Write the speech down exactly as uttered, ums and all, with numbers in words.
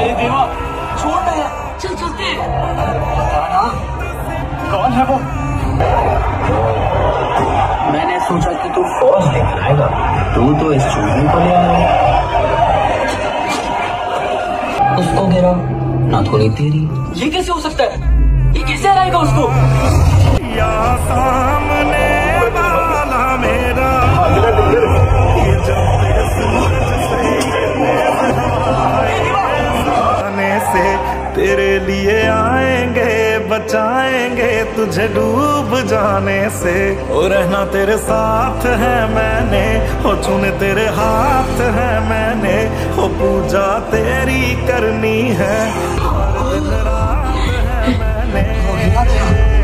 देवा छोड़ दे, चल चलते। कौन है वो? मैंने सोचा कि तू फौज लेकर आएगा, तू तो इस चूहे को ले आया। उसको गिरा ना थोड़ी तेरी। ये कैसे हो सकता है? ये कैसे हराएगा उसको? या सामने वाला मेरा से तेरे लिए आएंगे, बचाएंगे तुझे डूब जाने से। ओ रहना तेरे साथ है मैंने, हो छूने तेरे हाथ है मैंने, हो पूजा तेरी करनी है, हर दिन रात है मैंने।